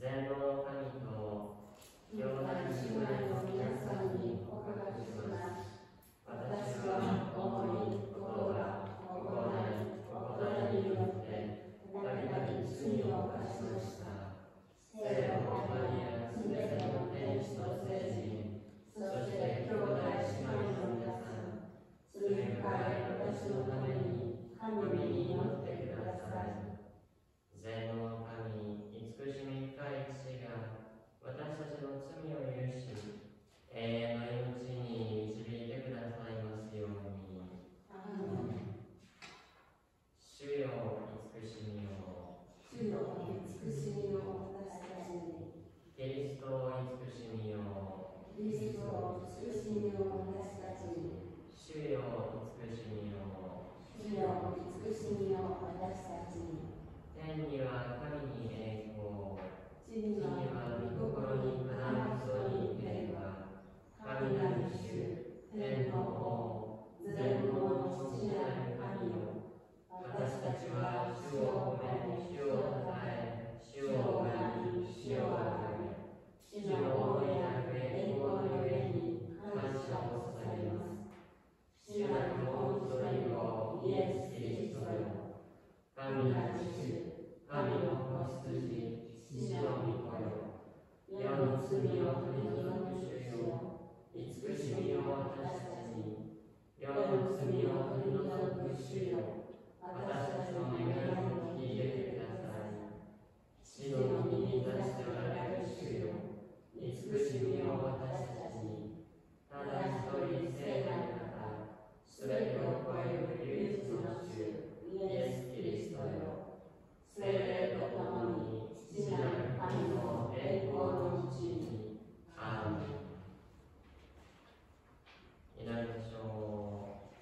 全能の神と兄弟姉妹の皆さんに告白します。私は思い、言葉、行いによってたびたび罪を犯しました。聖母マリア、すべての天使と聖人、そして兄弟姉妹の皆さん、罪深い私のために神に祈ってください。全能の神、慈しみ深い父が私たちの罪を許し、永遠の命に導いてくださいますように。主よ、慈しみを。 主よ、慈しみを私たちに。 キリストを慈しみを。 キリストを慈しみを私たちに。 主よ、慈しみを。 主よ、慈しみを私たちに。 天には神に栄光、 地には御心にかなう人に平和。神なる主、天の王、全能の父なる神よ。私たちは主を褒め、主を称え、主を拝み、主をあげ、主の大いなる栄光のゆえに感謝を捧げます。主なるもう一人のイエス・キリストよ。神なる主、神の子羊、父の御子よ。世の罪を取り除く主よ。慈しみを私たちに。世の罪を取り除く主よ。私たちの願いを聞いてください。父の右に出しておられる主よ。慈しみを私たちに。ただ一人聖なる方、すべてを超える唯一の主、イエス・キリストよ。聖霊と共に父なる神の栄光のうちに。アーメン。祈りましょう。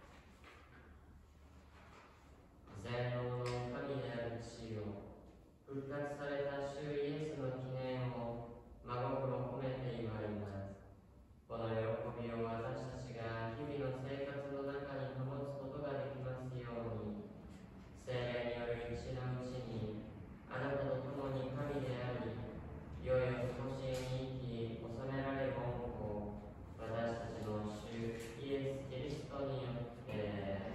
全能の神である父よ、復活された主イエスの記念を真心込めて祝います。この喜びを私たちが日々の生活の中に保つことができますように、聖霊による一のうちにあなたと共に神であり、世よとしに生き収められる恩を私たちの主イエス・キリストによって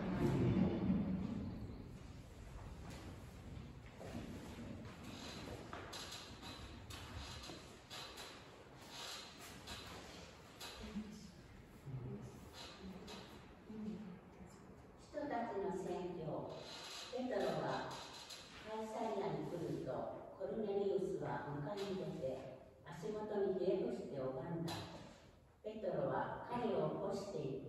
人たちの宣教。ペトロはカイサリアに来ると、コルネリウスは迎えに出て足元にひれ伏して拝んだ。ペトロは彼を起こしていった。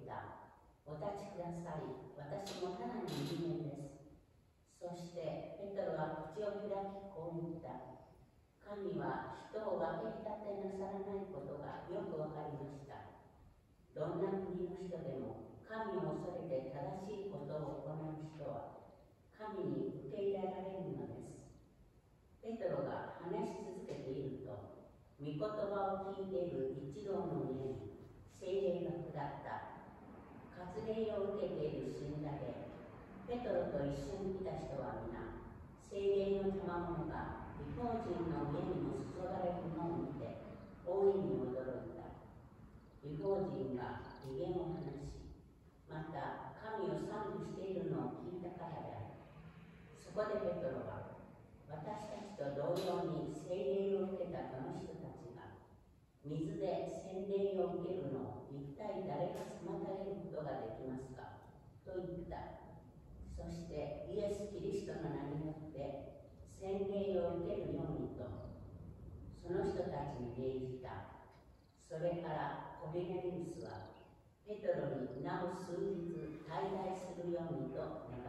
お立ちください。私もただの人間です。そしてペトロは口を開きこう言った。神は人を分け隔てなさらないことがよくわかりました。どんな国の人でも神を恐れて正しいことを行う人は神に受け入れられるのです。ペトロが話し続けていると、御言葉を聞いている一同の上に聖霊が下った。割礼を受けている信者で、ペトロと一緒に来た人は皆、聖霊の賜物が異邦人の上にも注がれるのを見て、大いに驚いた。異邦人が異言を話し、また神を賛美しているのを聞いたからである。そこでペトロは、私たちと同様に聖霊を受けたこの人たちが、水で洗礼を受けるのを一体誰が妨げることができますかと言った。そしてイエス・キリストの名によって洗礼を受けるようにと、その人たちに命じた。それからコルネリウスは、ペトロになお数日滞在するようにと願った。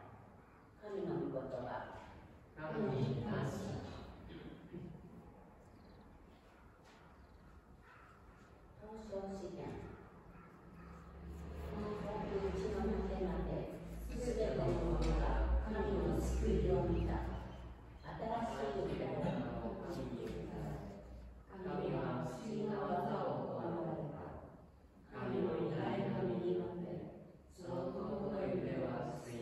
神の御言葉。 神に感謝。 東証試験。うちの果てまで、すべてのものが神の救いを見た。新しい時代の神に歌う。神は不思議な技を行われた。神の偉大な身によって、その尊い腕は吸い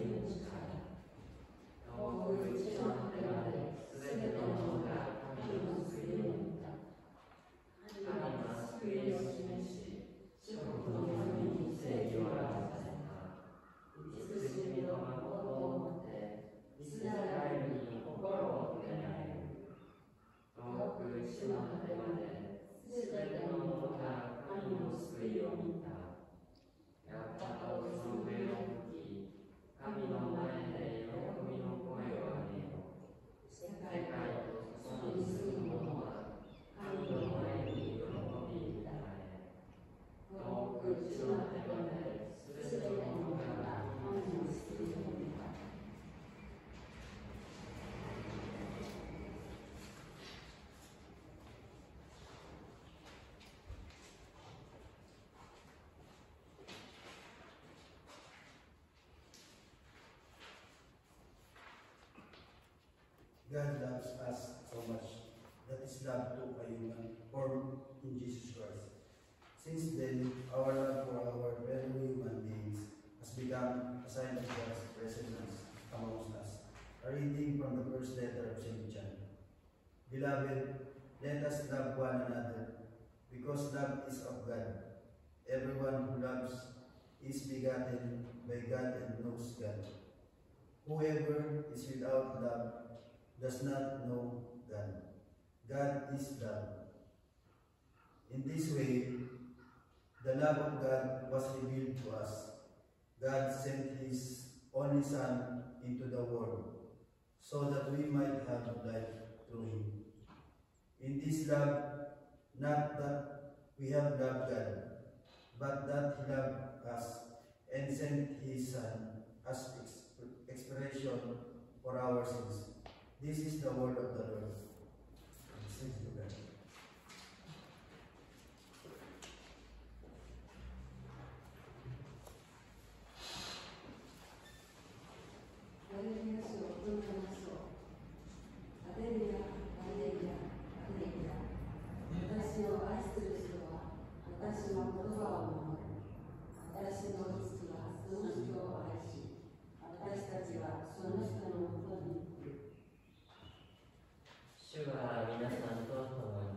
God loves us so much that His love took a human form in Jesus Christ. Since then, our love for our fellow human beings has become a sign of God's presence amongst us. A reading from the first letter of St. John. Beloved, let us love one another, because love is of God. Everyone who loves is begotten by God and knows God. Whoever is without love does not know God. God is love. In this way, the love of God was revealed to us. God sent His only Son into the world, so that we might have life through Him. In this love, not that we have loved God, but that He loved us and sent His Son as expiation for our sins. This is the word of the Lord. Thanks to God. 主は皆さんと共に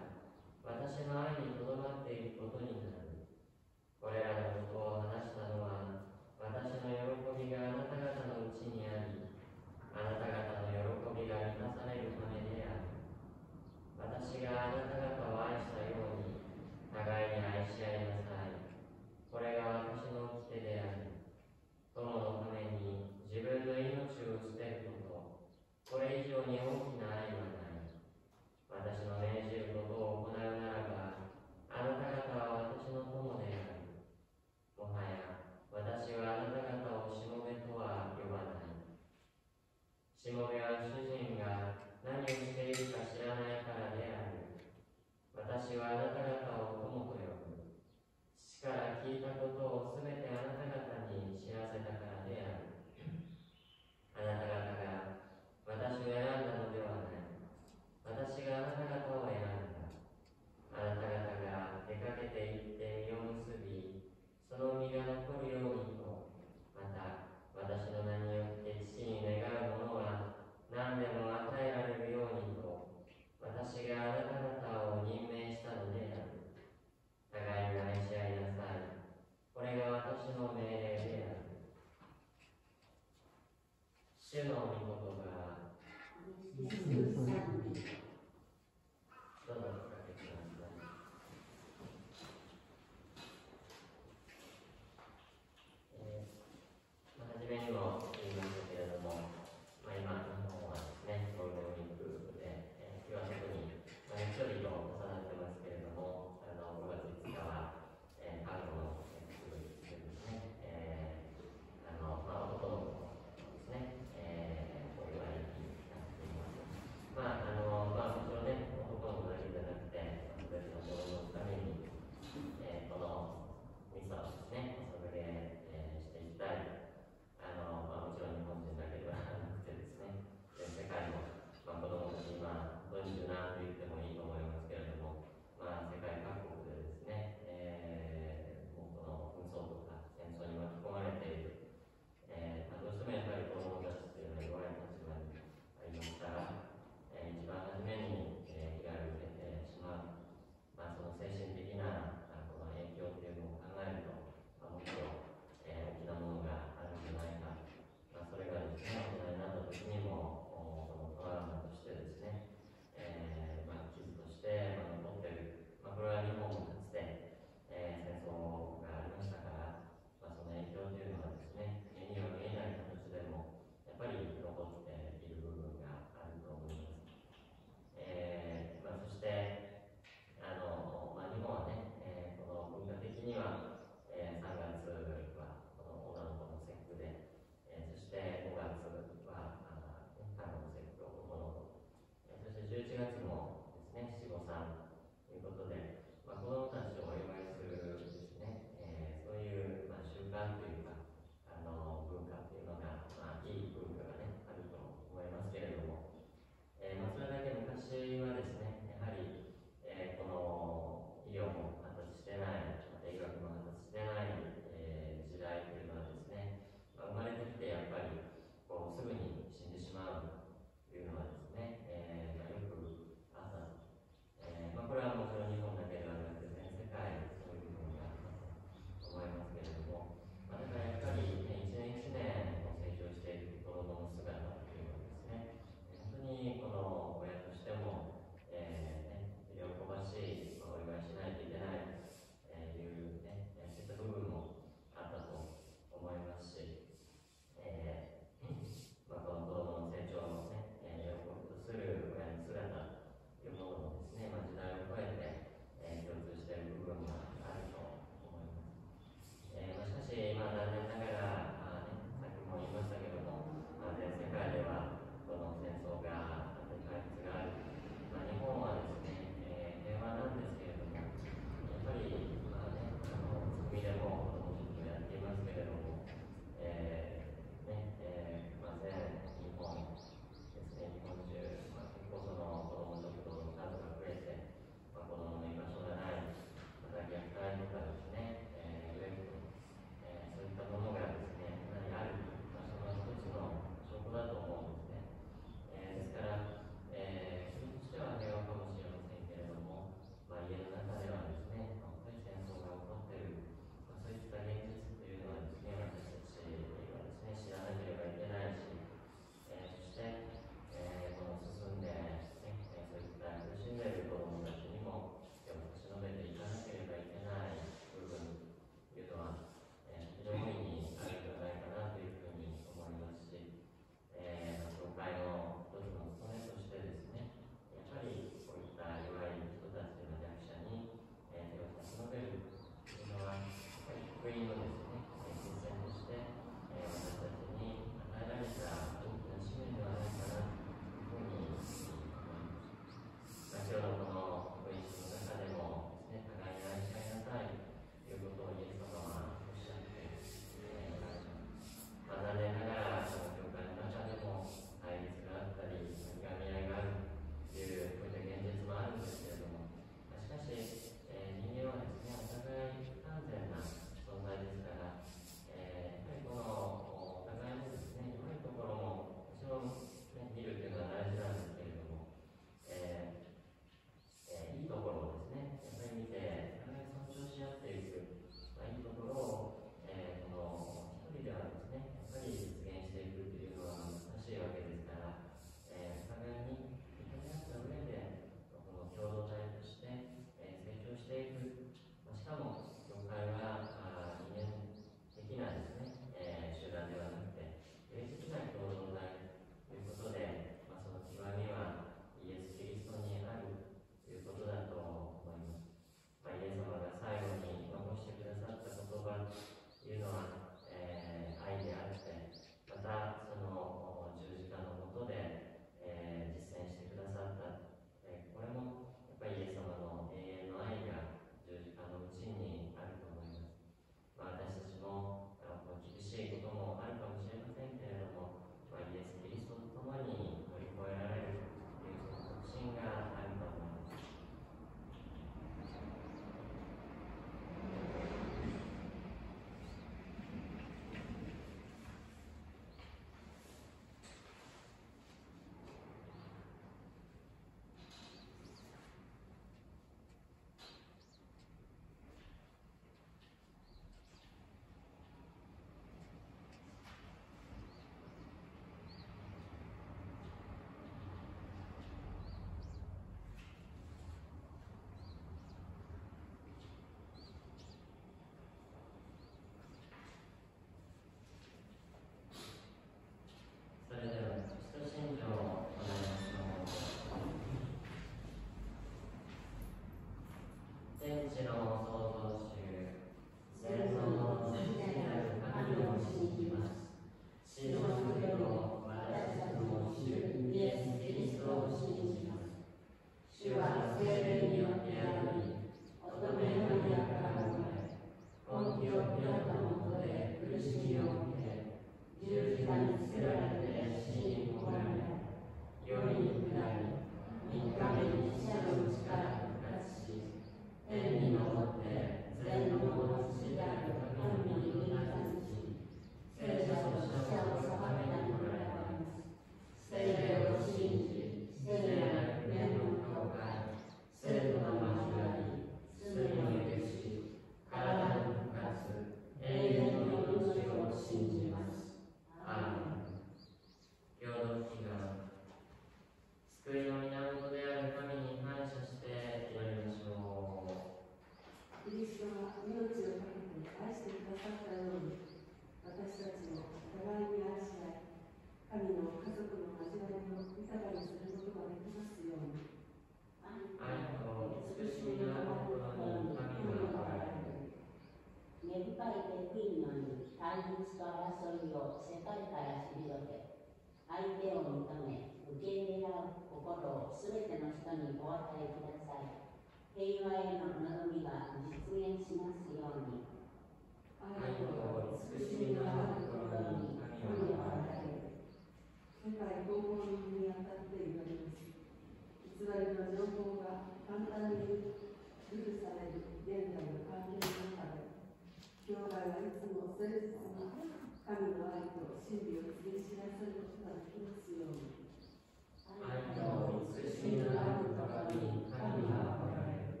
せられて死に葬られ、世に下り、三日目に死者のうちから復活し、天に昇って全能の父である神に右に立ち、聖者と死者を裁めに来られます。聖霊を信じ、聖なる天の教会、聖徒の交わり、罪の許し、体の復活、永遠の命を信じます。アーメン。共同祈願。救いの源である神に感謝して祈りましょう。 キリストが命をかけて愛してくださったように、私たちも互いに愛し合い、神の家族の交わりを豊かにすることができますように。 愛と慈しみのあるところに神がおられる。 根深い敵意のに対立と争いを世界から退け、相手を認め、受け入れ合う心をすべての人にお与えください。平和への望みが実現しますように。 愛と慈しみのあるところに神がおられる。 世界統合にあたって祈ります。偽りの情報が簡単に許される現在の環境の中で、兄弟はいつも誠実に神の愛と真理を告げ知らせることができますように。 愛と慈しみのあるところに神がおられる。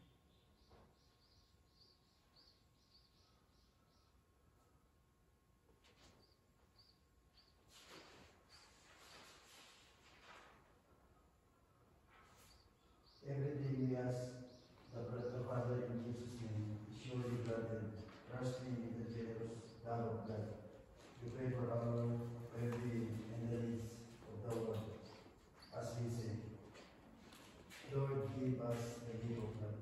Everything we ask, the Father in Jesus' name, is surely granted, trusting in the generous love of God. We pray for our well-being and the needs of the world, as we say, Lord, give us the gift of love.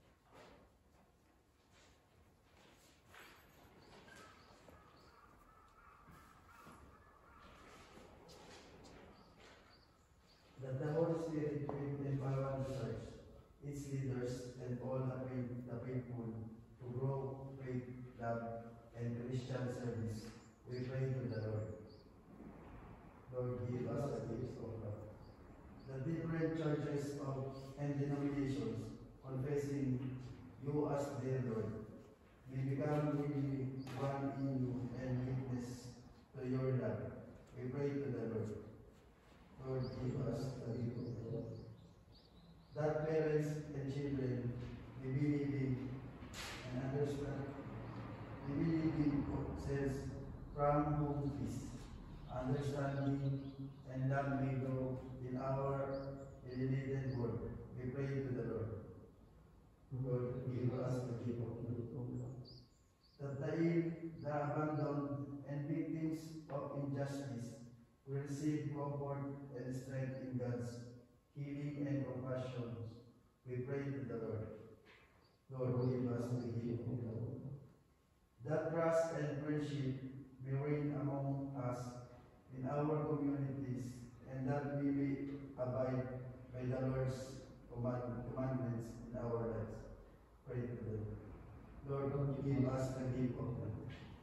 That the Holy Spirit will empower the church, its leaders, and all the faithful to grow faith, love, and Christian service. We pray to the Lord. Lord, give us the gift of love. The different churches and denominations confessing you as their Lord may become really one in you and witness to your love. We pray to the Lord. Lord, give us the gift of love. That parents and children may be living and understand, may be living sense from whom peace, understanding, and love may grow in our alienated world. We pray to the Lord. Lord, give us the gift of love. That the ill, the abandoned, and victims of injustice will receive comfort and strength in God's healing and compassion. We pray to the Lord. Lord, give us the gift of love. That trust and friendship may reign among us in our communities, and that we may abide by the Lord's commandments in our lives. Pray to the Lord. Lord, give us the gift of love.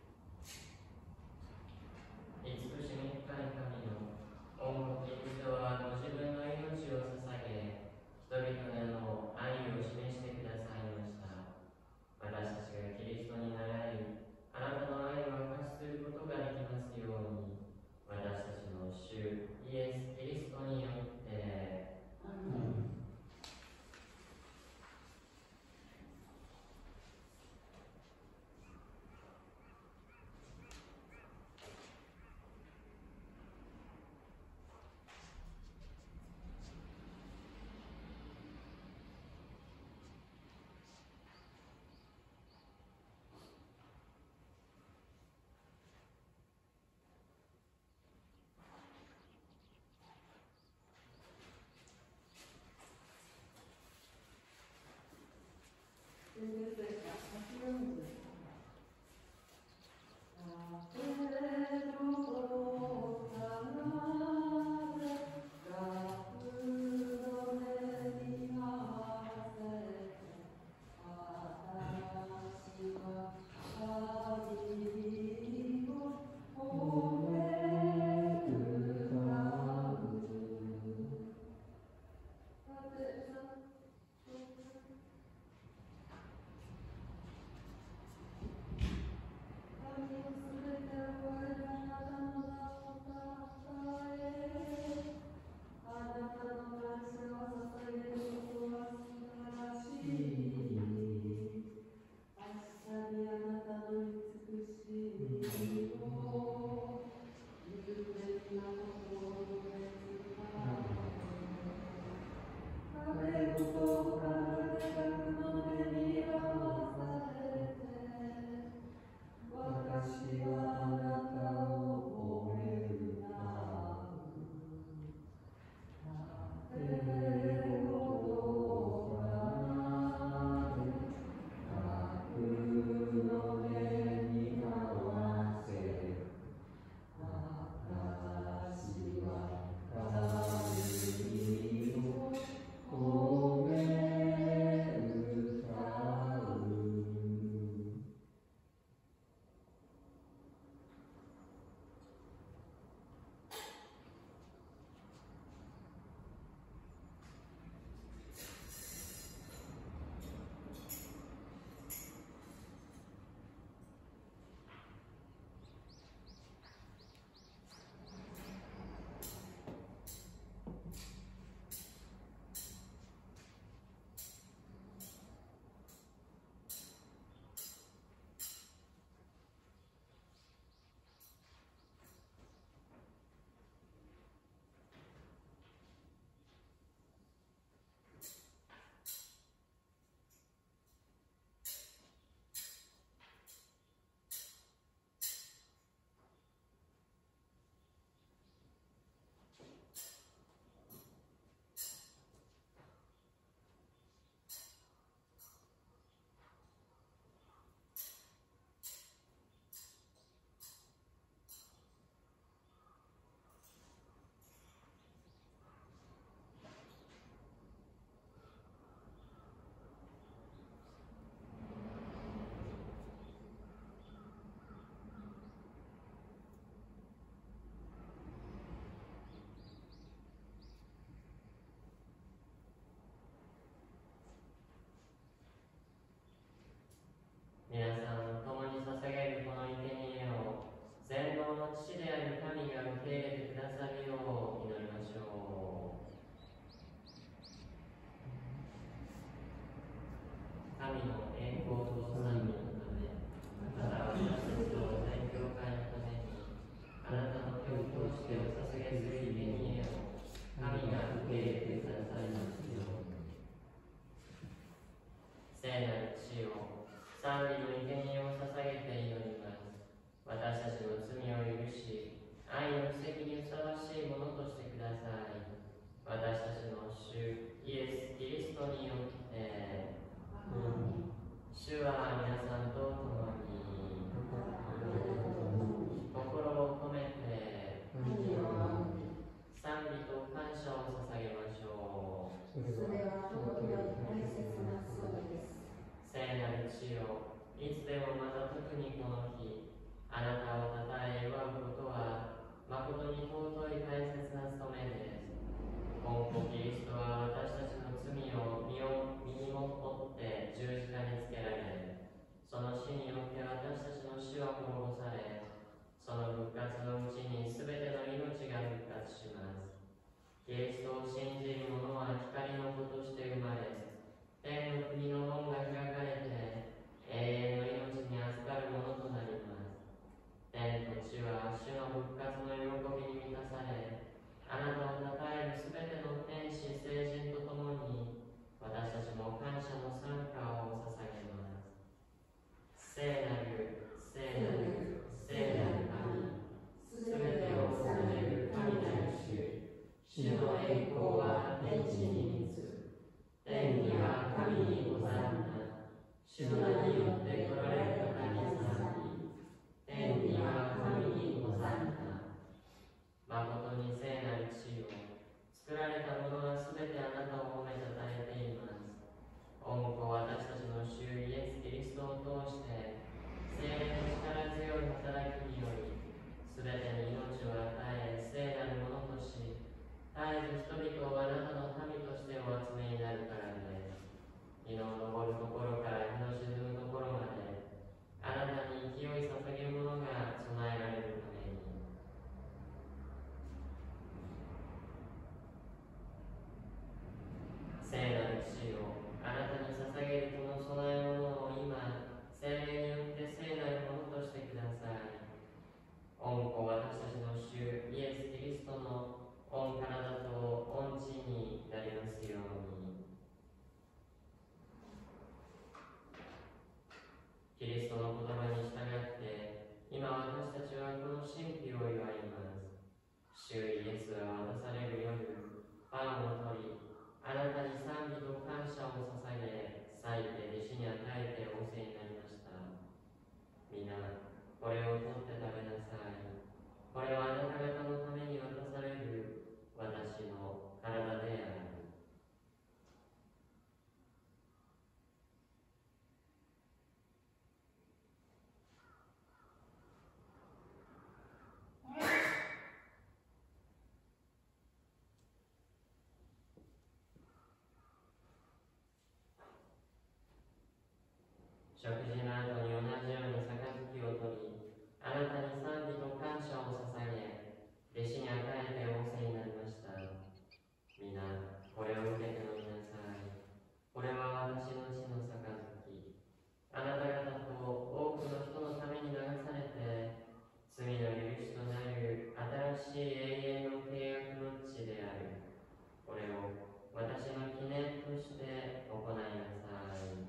慈しみ深い神の御子キリストはご自分の命を捧げ、人々への愛を示してくださいました。私たちがキリストに倣い、あなたの愛を明かしすることができますように、私たちの主イエス・キリストによって。 これはあなた方のために渡される私の体である。食事の後に同じように杯を取り、あなたに賛美と感謝を捧げ、弟子に与えて仰せになりました。皆、これを受けて飲みなさい。これは私の血の杯。あなた方と多くの人のために流されて、罪の許しとなる新しい永遠の契約の血である。これを私の記念として行いなさい。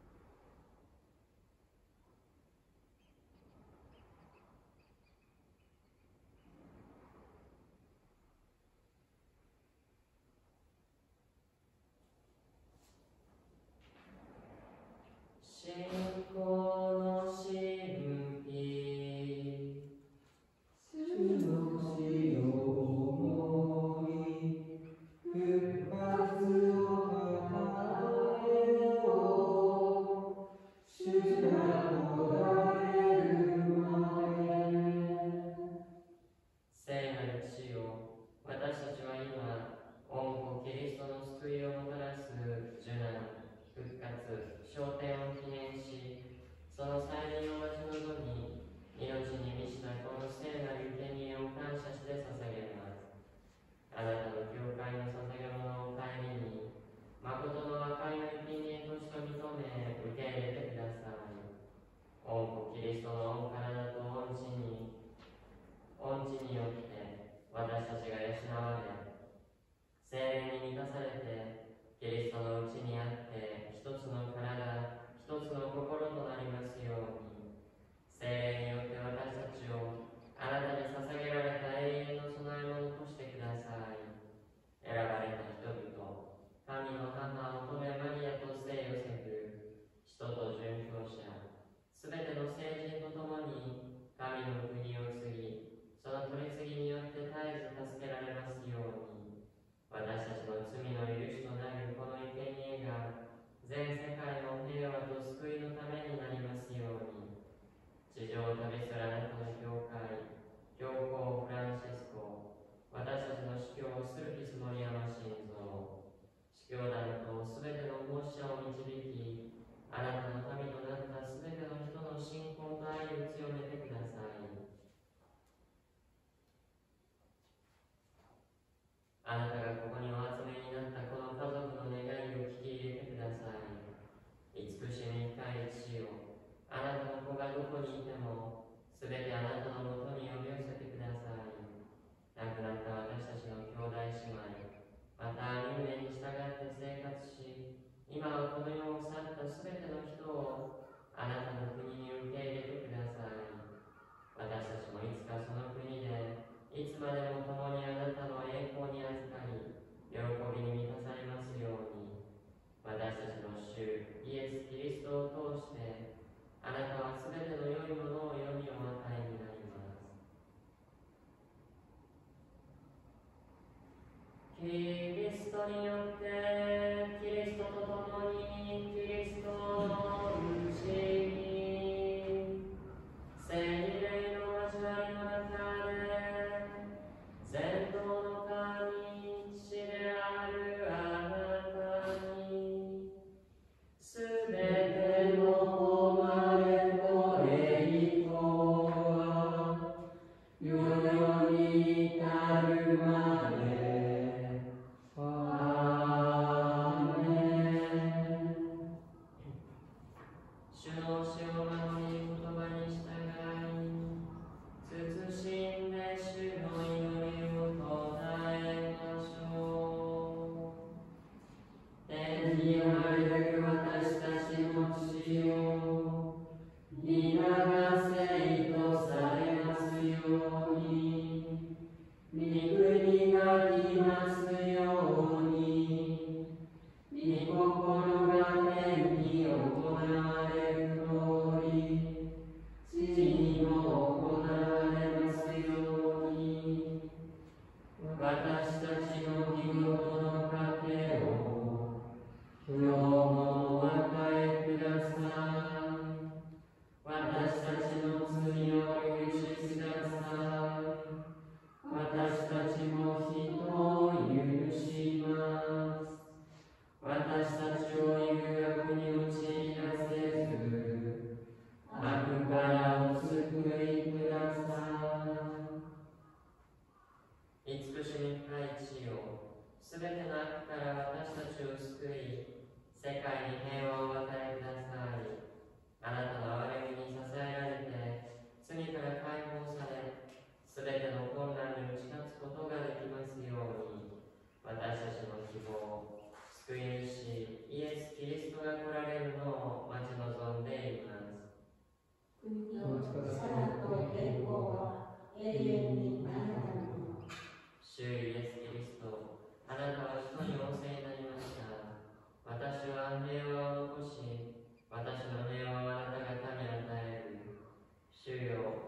信仰の神秘、 主の死を思い、復活をたえよう。主が来られるまで。 聖なる父よ、私たちは今、御子キリストの救いをもたらす受難、復活、昇天を記念し、その再臨を待ち望み、命に満ちたこの聖なる生贄を感謝して捧げます。あなたの教会の捧げ物を顧み、誠の和解の生贄として認め、受け入れてください。御子キリストの御体と御血によって私たちが養われ、聖霊に満たされて、キリストのうちにあって一つの体、一つの心となりますように。聖霊によって私たちをあなたに捧げられた永遠の供え物としてください。選ばれた人々、神の母乙女マリアと聖ヨセフ、使徒と殉教者、すべての聖人と共に神の国を継ぎ、その取り次ぎによって絶えず助けられますように。私たちの罪の許しとなるこの生贄が全世界の平和と救いのためになりますように。地上を旅するあなたの教会、教皇フランシスコ、私たちの司教スルピス森山晋三、司教団とすべての奉仕者を導き、あなたの民となったすべての人の信仰と愛を強めてください。あなたがここにお集めになったこの家族の願いを聞き入れてください。慈しみ深い父よ、あなたの子がどこにいても、すべてあなたのもとに呼び寄せてください。亡くなった私たちの兄弟姉妹、また運命に従って生活し、今はこの世を去ったすべての人を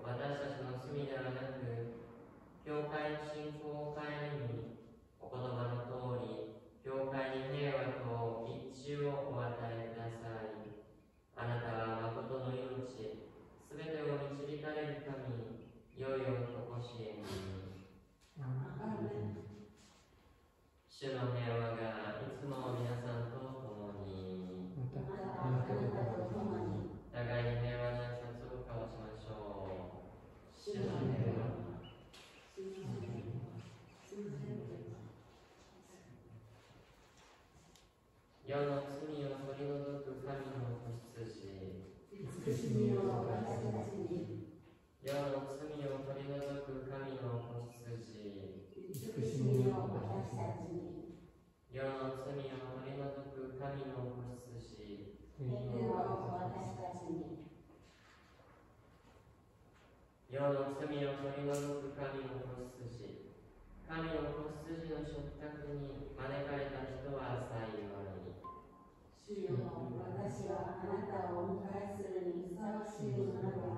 私たちの罪ではなく、教会の信仰を顧み、お言葉の通り、教会に平和と一致をお与えください。あなたは誠の命、すべてを導かれる神、よいおとこしえに。主の平和がいつも皆さんと共に。互いに平和な挨拶を交わしましょう。主の平和。世の罪を取り除く神の子羊。 慈しみを私たちに。 世の罪を取り除く神の子羊。 慈しみを私たちに。 世の罪を取り除く神の子羊。 平和を私たちに。 世の罪を取り除く神の子羊。神の子羊の食卓に招かれた人は幸い。 主よ、私はあなたをお迎えするにふさわしいものなど